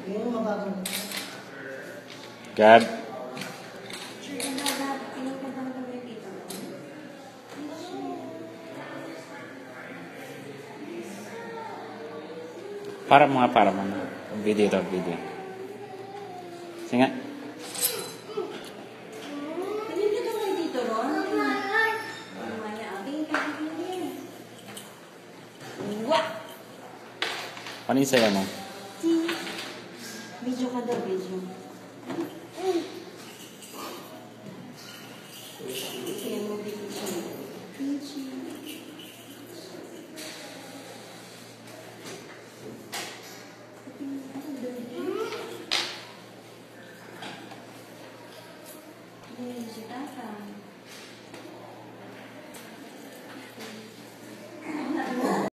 Yung mababa. Gab. Para mga video to video. Sige nga. Ano yung saya mo? Video ka daw, video.